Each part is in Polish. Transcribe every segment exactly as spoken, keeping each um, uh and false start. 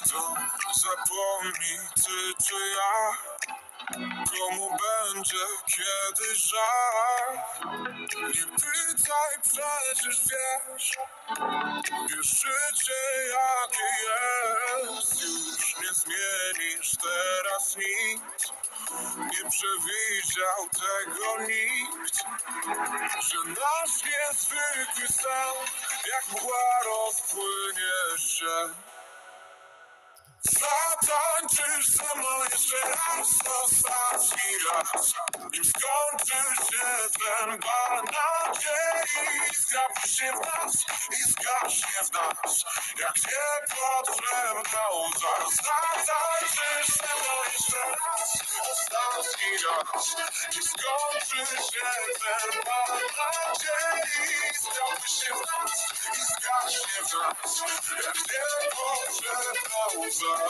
To zapomnij ty czy ja, komu będzie kiedyś żal. Nie pytaj, przecież wiesz, wiesz życie jakie jest. Już nie zmienisz teraz nic, nie przewidział tego nikt, że nasz niezwykły sen jak mgła rozpłynie się. Zatańczysz ze mną jeszcze raz, ostatni raz, nim skończy się ten bal nadziei. Zgapi się w nas i zgaśnie w nas, jak niepotrzebna łza. Zatańczysz ze mną jeszcze raz, ostatni raz, nim skończy się ten bal nadziei. Zgapi się w nas i zgaśnie w nas, jak niepotrzebna łza.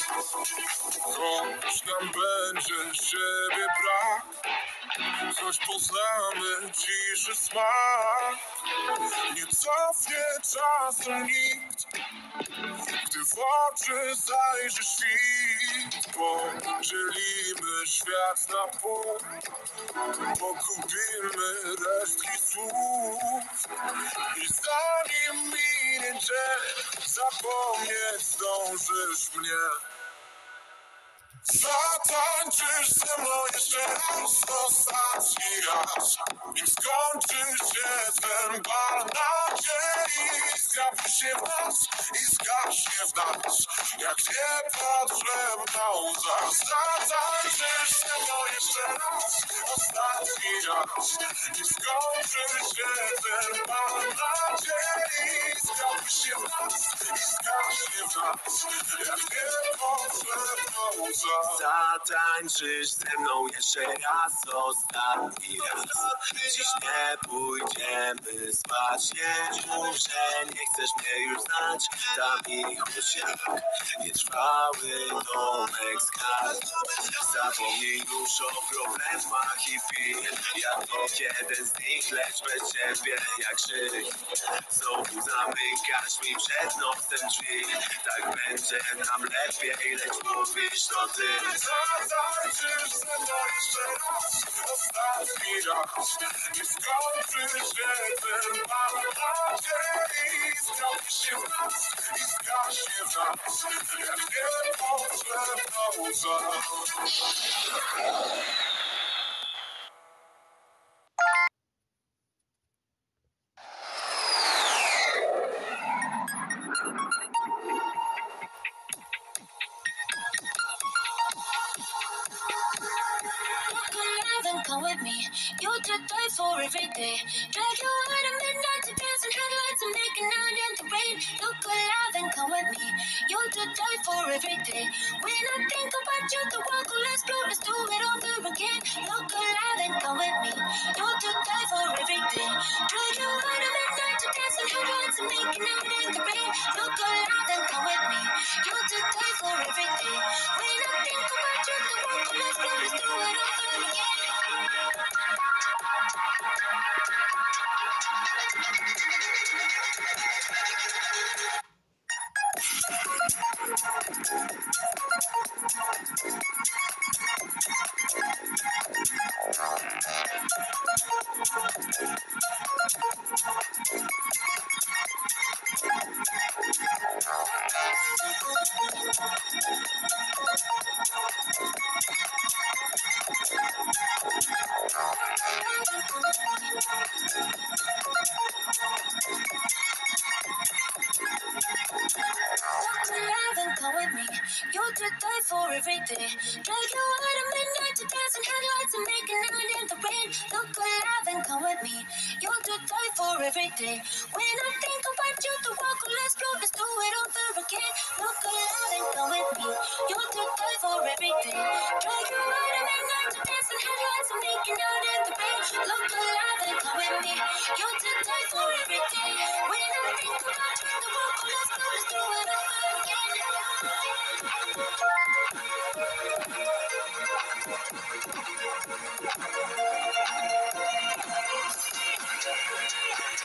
Choć nam będzie siebie brak, choć poznamy ciszy smak, nie cofnie czasem nikt, gdy w oczy zajrzy świt. Podzielimy świat na pół, pogubimy resztki słów i zanim minie dzień, zapomnieć zdążysz mnie. Zatańczysz ze mną jeszcze raz, ostatni raz, nim skończy się ten bal nadziei. Zgapi się w nas i zgaśnie w nas, jak niepotrzebna łza. Zatańczysz ze mną jeszcze raz, ostatni raz, nim skończy się ten bal nadziei. Zgapi się w nas i zgaśnie w nas, jak niepotrzebna łza. Zatańczysz ze mną jeszcze raz, ostatni raz. Dziś nie pójdziemy spać, nie mów, że nie chcesz mnie już znać. Dam ich usiak, nietrwały domek z kart. Zapomnij już o problemach i film, jak to jeden z nich, lecz bez ciebie jak żyj. Znowu zamykasz mi przed nosem drzwi, tak będzie nam lepiej, lecz mówisz to ty. Zatańczysz ze mną jeszcze raz, ostatni raz, nie skończy się ten bal nadziei. Zgapi się w nas i zgaśnie w nas, jak niepotrzebna łza. Come with me, you to die for every day. Drag you out at midnight to dance in headlights and make a night in the rain. Look alive and come with me, you to die for every day. When I think about you, the world will explode. Let's do it over again. Look alive and come with me, you to die for every day. Drag you out at midnight to dance in headlights and make a night in the rain. Look alive and come with me, you to die for every day. When I think about you, the world will explode. Let's do it over again. Come with me, you to die for every day. Drag you out at midnight to dance in headlights and make a night in the rain. Look alive and come with me, you to die for every day. When I think about you, the world will explode. Let's do it over again. Look alive and come with me, you to die for every day. Drag you out at midnight to dance in headlights and make a night in the rain. Look alive and come with me, you to die for every day. When I think about you, the world will explode. Let's do it over again.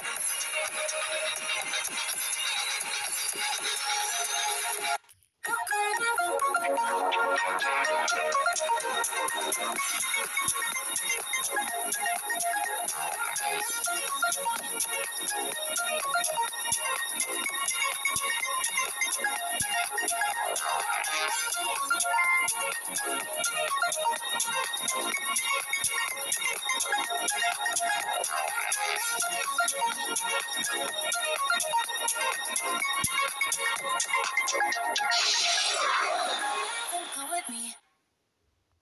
Look